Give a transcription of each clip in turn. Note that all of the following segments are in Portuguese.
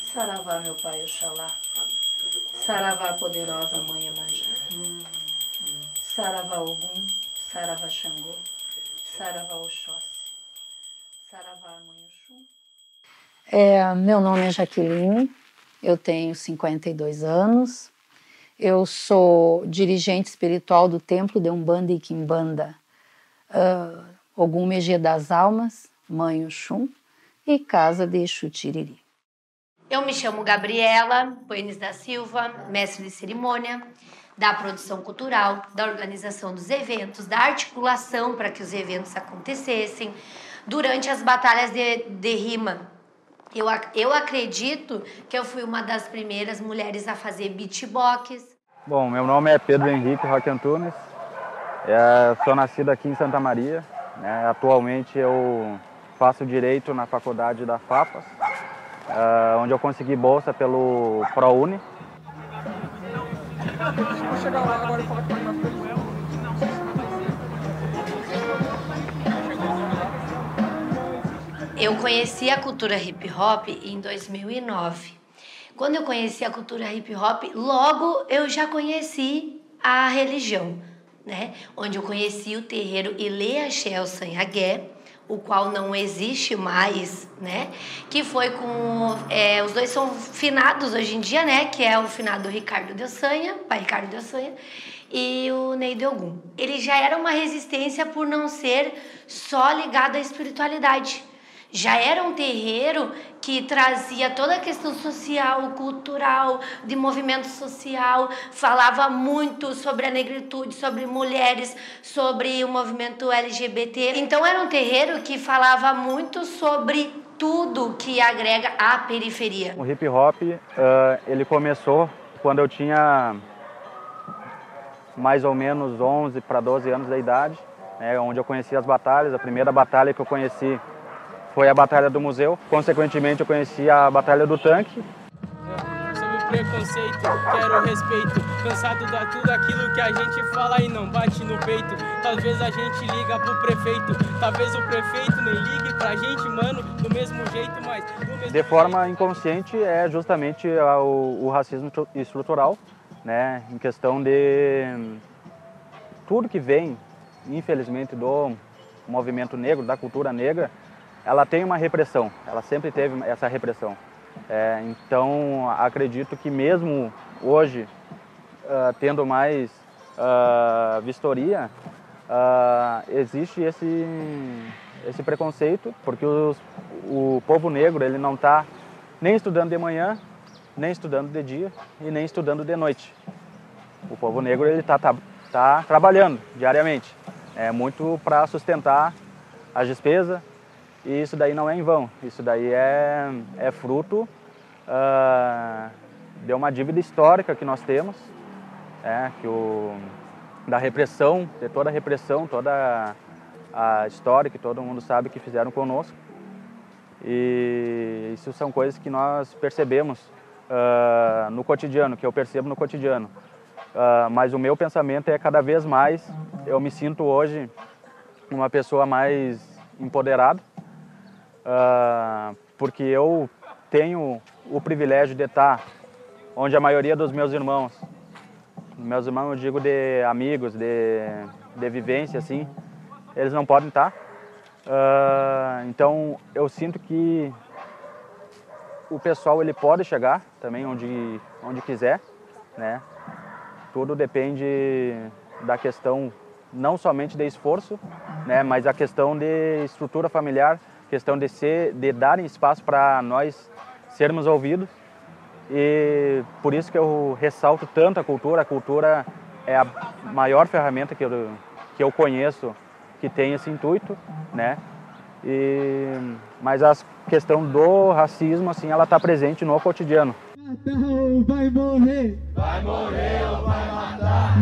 Saravá, meu pai, Oxalá. Saravá, poderosa mãe Iemanjá. Saravá, Ogum. Saravá, Xangô. Saravá, Oxóssi. Saravá, mãe Oxum. Meu nome é Jaqueline, eu tenho 52 anos. Eu sou dirigente espiritual do Templo de Umbanda e Quimbanda, Ogum Megê das Almas, Mãe Oxum e Casa de Exu Tiriri. Eu me chamo Gabriela Poenes da Silva, mestre de cerimônia, da produção cultural, da organização dos eventos, da articulação para que os eventos acontecessem, durante as batalhas de rima. Eu acredito que eu fui uma das primeiras mulheres a fazer beatbox. Bom, meu nome é Pedro Henrique Roque Antunes, sou nascido aqui em Santa Maria, né? Atualmente eu faço Direito na faculdade da FAPAS, onde eu consegui bolsa pelo ProUni. Eu conheci a cultura hip hop em 2009. Quando eu conheci a cultura hip hop, logo eu já conheci a religião, né? Onde eu conheci o terreiro Ilê Axé El Sanhagué, o qual não existe mais, né? Que foi com... os dois são finados hoje em dia, né? Que é o finado Ricardo de Ossanha, pai Ricardo de Ossanha, e o Ney de Ogum. Ele já era uma resistência por não ser só ligado à espiritualidade. Já era um terreiro que trazia toda a questão social, cultural, de movimento social, falava muito sobre a negritude, sobre mulheres, sobre o movimento LGBT. Então era um terreiro que falava muito sobre tudo que agrega à periferia. O hip hop, ele começou quando eu tinha mais ou menos 11 para 12 anos de idade, né, onde eu conheci as batalhas. A primeira batalha que eu conheci foi a Batalha do Museu. Consequentemente, eu conheci a Batalha do Tanque. Sobre preconceito, quero respeito. Cansado de tudo aquilo que a gente fala e não bate no peito. Talvez a gente liga pro prefeito, talvez o prefeito nem ligue pra gente, mano, do mesmo jeito, mas... De forma inconsciente, é justamente o racismo estrutural, né? Em questão de tudo que vem, infelizmente, do movimento negro, da cultura negra, ela tem uma repressão, ela sempre teve essa repressão. Então, acredito que mesmo hoje, tendo mais vistoria, existe esse preconceito, porque o povo negro ele não está nem estudando de manhã, nem estudando de dia e nem estudando de noite. O povo negro ele tá trabalhando diariamente, muito para sustentar as despesas. E isso daí não é em vão, isso daí é fruto de uma dívida histórica que nós temos, da repressão, de toda a repressão, toda a história que todo mundo sabe que fizeram conosco. E isso são coisas que nós percebemos no cotidiano, que eu percebo no cotidiano. Mas o meu pensamento é cada vez mais, eu me sinto hoje uma pessoa mais empoderada, porque eu tenho o privilégio de estar onde a maioria dos meus irmãos eu digo de amigos, de vivência, assim, eles não podem estar. Então eu sinto que o pessoal ele pode chegar também onde quiser, né? Tudo depende da questão não somente de esforço, né? Mas a questão de estrutura familiar, questão de darem espaço para nós sermos ouvidos. E por isso que eu ressalto tanto a cultura é a maior ferramenta que eu conheço que tem esse intuito, né? Mas a questão do racismo, assim, ela está presente no cotidiano. Vai morrer ou vai matar?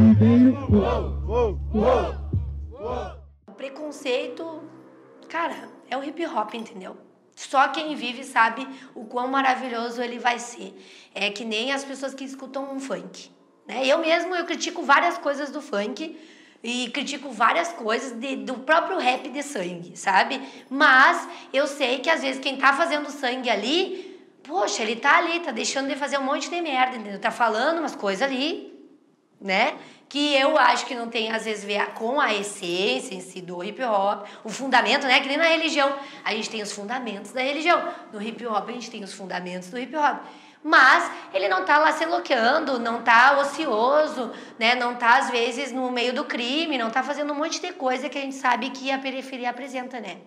O preconceito, cara, é o hip hop, entendeu? Só quem vive sabe o quão maravilhoso ele vai ser. É que nem as pessoas que escutam um funk, né? Eu critico várias coisas do funk e critico várias coisas do próprio rap de sangue, sabe? Mas eu sei que às vezes quem tá fazendo sangue ali, poxa, ele tá ali, tá deixando de fazer um monte de merda, entendeu? Tá falando umas coisas ali, né? Que eu acho que não tem, às vezes, ver com a essência em si do hip hop, o fundamento, né? Que nem na religião. A gente tem os fundamentos da religião. No hip hop, a gente tem os fundamentos do hip hop. Mas ele não tá lá se loqueando, não tá ocioso, né? Não tá, às vezes, no meio do crime, não tá fazendo um monte de coisa que a gente sabe que a periferia apresenta, né?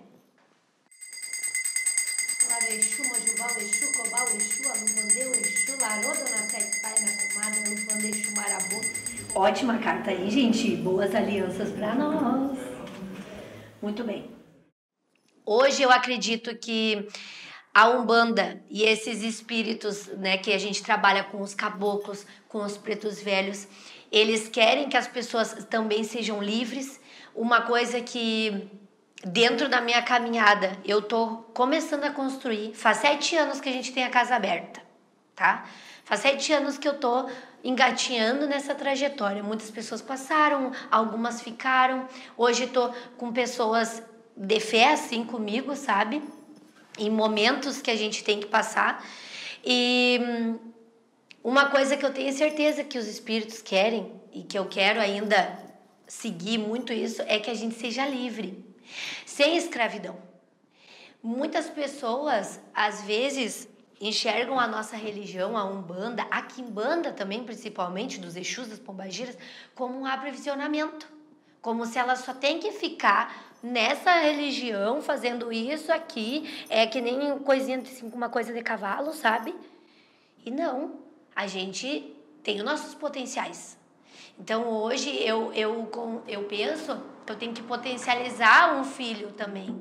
Exu, Mojubal, Exu, Cobal, Exu, Alupandeu, Exu, Laroda, na sete sai, minha comadre, Alupande, Exu, Marabu. Ótima carta aí, gente. Boas alianças pra nós. Muito bem. Hoje eu acredito que a Umbanda e esses espíritos, né, que a gente trabalha com os caboclos, com os pretos velhos, eles querem que as pessoas também sejam livres. Uma coisa que dentro da minha caminhada eu tô começando a construir. Faz 7 anos que a gente tem a casa aberta, tá? Faz 7 anos que eu tô engatinhando nessa trajetória. Muitas pessoas passaram, algumas ficaram. Hoje tô com pessoas de fé assim comigo, sabe? Em momentos que a gente tem que passar. E uma coisa que eu tenho certeza que os espíritos querem e que eu quero ainda seguir muito isso é que a gente seja livre, sem escravidão. Muitas pessoas, às vezes, enxergam a nossa religião, a Umbanda, a Quimbanda também, principalmente, dos Exus, das Pombagiras, como um aprisionamento. Como se ela só tem que ficar nessa religião, fazendo isso aqui, é que nem coisinha, assim, uma coisa de cavalo, sabe? E não, a gente tem os nossos potenciais. Então, hoje, eu penso que eu tenho que potencializar um filho também.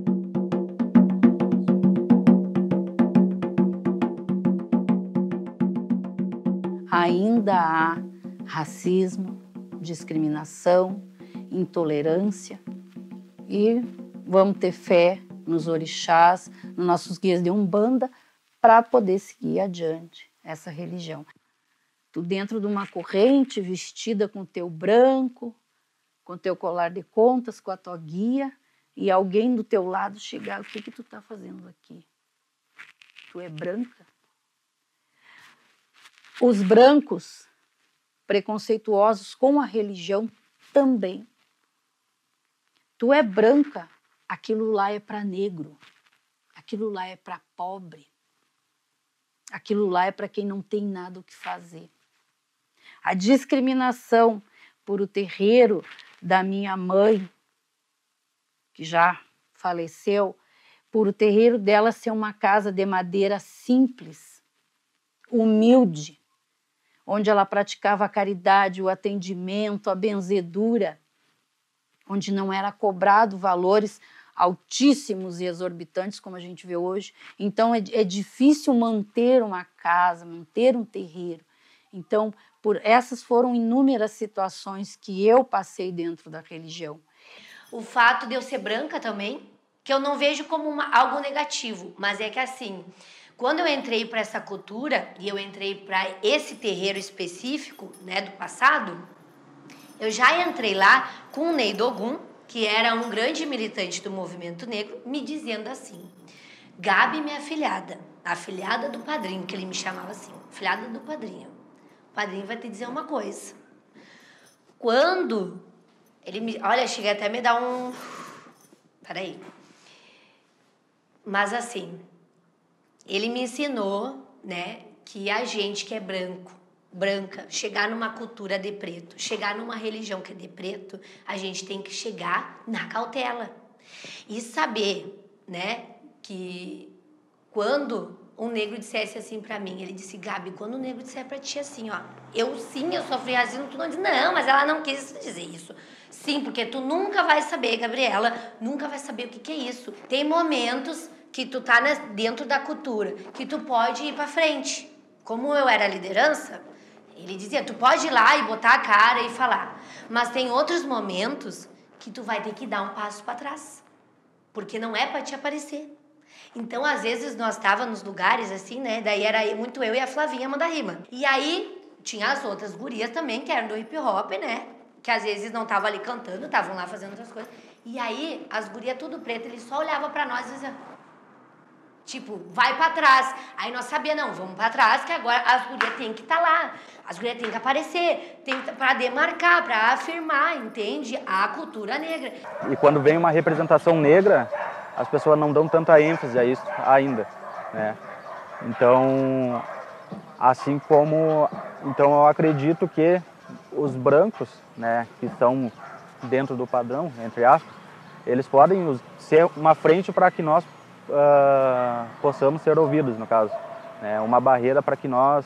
Ainda há racismo, discriminação, intolerância e vamos ter fé nos orixás, nos nossos guias de Umbanda para poder seguir adiante essa religião. Tu dentro de uma corrente, vestida com teu branco, com teu colar de contas, com a tua guia, e alguém do teu lado chegar, o que tu tá fazendo aqui? Tu é branca? Os brancos, preconceituosos com a religião também. Tu é branca, aquilo lá é para negro, aquilo lá é para pobre, aquilo lá é para quem não tem nada o que fazer. A discriminação por o terreiro da minha mãe, que já faleceu, por o terreiro dela ser uma casa de madeira simples, humilde, onde ela praticava a caridade, o atendimento, a benzedura, onde não era cobrado valores altíssimos e exorbitantes, como a gente vê hoje. Então, é difícil manter uma casa, manter um terreiro. Então, essas foram inúmeras situações que eu passei dentro da religião. O fato de eu ser branca também, que eu não vejo como algo negativo, mas é que assim, quando eu entrei para essa cultura e eu entrei para esse terreiro específico, né, do passado, eu já entrei lá com o Ney Dogum, que era um grande militante do movimento negro, me dizendo assim: Gabi, minha afilhada, a afilhada do padrinho, que ele me chamava assim, afilhada do padrinho. O padrinho vai te dizer uma coisa. Quando ele me... Olha, cheguei até a me dar um... Peraí. Mas assim, ele me ensinou, né, que a gente que é branca, chegar numa cultura de preto, chegar numa religião que é de preto, a gente tem que chegar na cautela. E saber, né, que quando um negro dissesse assim pra mim, ele disse: Gabi, quando o negro disser pra ti assim, ó, eu sofri racismo, tu não diz, não, mas ela não quis dizer isso. Sim, porque tu nunca vai saber, Gabriela, nunca vai saber o que é isso. Tem momentos que tu tá dentro da cultura, que tu pode ir pra frente. Como eu era liderança, ele dizia, tu pode ir lá e botar a cara e falar. Mas tem outros momentos que tu vai ter que dar um passo pra trás. Porque não é pra te aparecer. Então, às vezes, nós estávamos nos lugares assim, né? Daí era muito eu e a Flavinha manda rima. E aí, tinha as outras gurias também, que eram do hip hop, né? Que às vezes não estavam ali cantando, estavam lá fazendo outras coisas. E aí, as gurias tudo preto, ele só olhava pra nós e dizia... Tipo, vai pra trás. Aí nós sabíamos, não, vamos pra trás, que agora as gurias têm que estar lá. As gurias têm que aparecer, pra demarcar, pra afirmar, entende? A cultura negra. E quando vem uma representação negra, as pessoas não dão tanta ênfase a isso ainda, né? Então, assim como... Então eu acredito que os brancos, né, que estão dentro do padrão, entre aspas, eles podem ser uma frente para que nós possamos ser ouvidos, no caso. Né? Uma barreira para que nós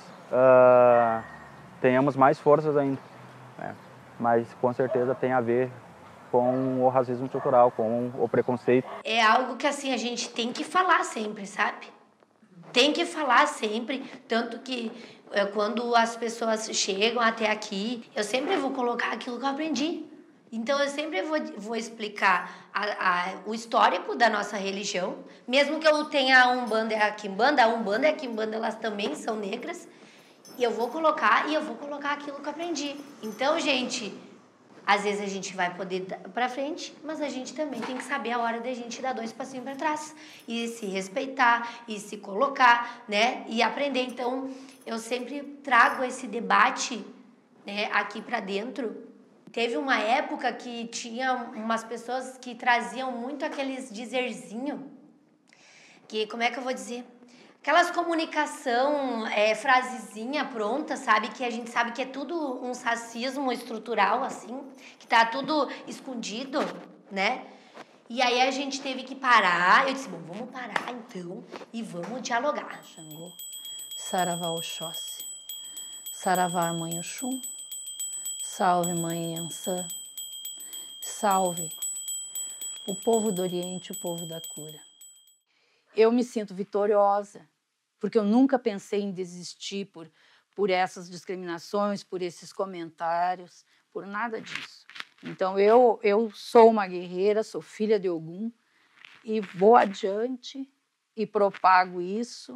tenhamos mais forças ainda. Né? Mas com certeza tem a ver com o racismo estrutural, com o preconceito. É algo que assim a gente tem que falar sempre, sabe? Tem que falar sempre, tanto que quando as pessoas chegam até aqui, eu sempre vou colocar aquilo que eu aprendi. Então, eu sempre vou explicar o histórico da nossa religião, mesmo que eu tenha a Umbanda e a Quimbanda e a Quimbanda, elas também são negras, e eu vou colocar aquilo que eu aprendi. Então, gente, às vezes a gente vai poder dar pra frente, mas a gente também tem que saber a hora da gente dar 2 passinhos para trás, e se respeitar, e se colocar, né, e aprender. Então, eu sempre trago esse debate, né, aqui para dentro. Teve uma época que tinha umas pessoas que traziam muito aqueles dizerzinho, que, como é que eu vou dizer? Aquelas comunicação, frasezinha pronta, sabe? Que a gente sabe que é tudo um racismo estrutural, assim, que tá tudo escondido, né? E aí a gente teve que parar. Eu disse, bom, vamos parar então e vamos dialogar. Xangô, Saravá Oxóssi, Saravá Mãe Oxum, salve Mãe Ansã, salve o povo do Oriente, o povo da cura. Eu me sinto vitoriosa, porque eu nunca pensei em desistir por essas discriminações, por esses comentários, por nada disso. Então eu sou uma guerreira, sou filha de Ogum, e vou adiante e propago isso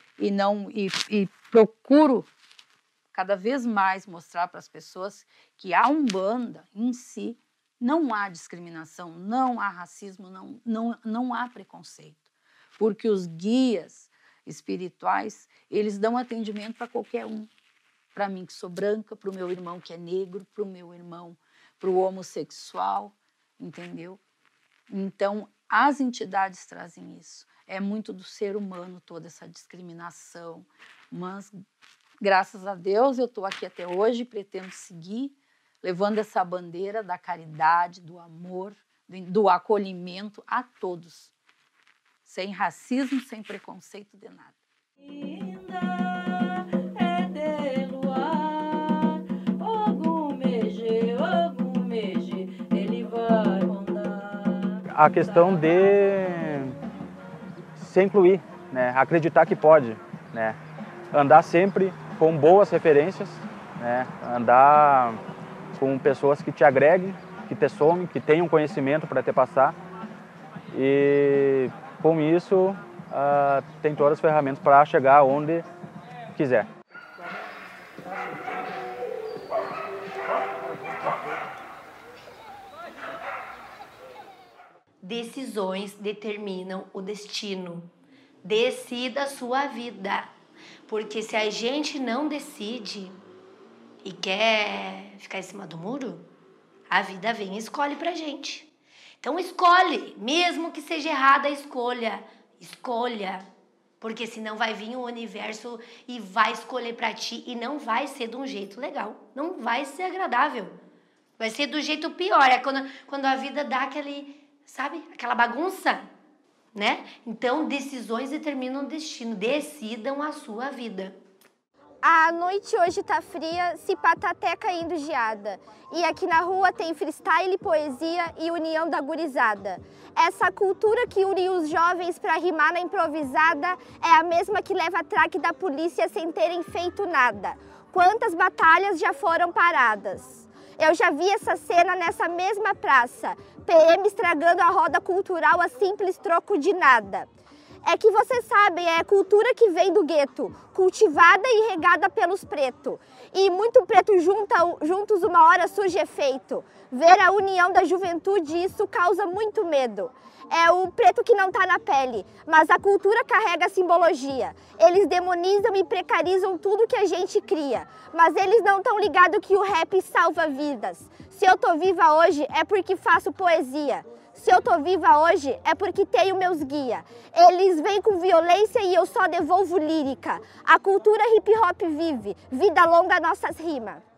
e procuro cada vez mais mostrar para as pessoas que a Umbanda em si não há discriminação, não há racismo, não há preconceito. Porque os guias espirituais, eles dão atendimento para qualquer um. Para mim que sou branca, para o meu irmão que é negro, para o meu irmão, para o homossexual, entendeu? Então, as entidades trazem isso. É muito do ser humano toda essa discriminação, mas graças a Deus eu estou aqui até hoje e pretendo seguir levando essa bandeira da caridade, do amor, do acolhimento a todos, sem racismo, sem preconceito de nada. A questão de se incluir, né? Acreditar que pode, né? Andar sempre com boas referências, né? Andar com pessoas que te agreguem, que te somem, que tenham conhecimento para te passar. E com isso, tem todas as ferramentas para chegar onde quiser. Decisões determinam o destino. Decida a sua vida. Porque se a gente não decide e quer ficar em cima do muro, a vida vem e escolhe pra gente. Então escolhe, mesmo que seja errada a escolha. Escolha. Porque senão vai vir o universo e vai escolher pra ti e não vai ser de um jeito legal. Não vai ser agradável. Vai ser do jeito pior. É quando a vida dá sabe, aquela bagunça, né? Então, decisões determinam o destino. Decidam a sua vida. A noite hoje tá fria, se pá tá até caindo geada. E aqui na rua tem freestyle, poesia e união da gurizada. Essa cultura que une os jovens pra rimar na improvisada é a mesma que leva a traque da polícia sem terem feito nada. Quantas batalhas já foram paradas? Eu já vi essa cena nessa mesma praça. PM estragando a roda cultural a simples troco de nada. É que vocês sabem, é a cultura que vem do gueto, cultivada e regada pelos pretos. E muito preto juntos uma hora surge efeito. Ver a união da juventude, isso causa muito medo. É o preto que não tá na pele, mas a cultura carrega simbologia. Eles demonizam e precarizam tudo que a gente cria, mas eles não estão ligados que o rap salva vidas. Se eu tô viva hoje é porque faço poesia. Se eu tô viva hoje é porque tenho meus guia. Eles vêm com violência e eu só devolvo lírica. A cultura hip hop vive, vida longa nossas rimas.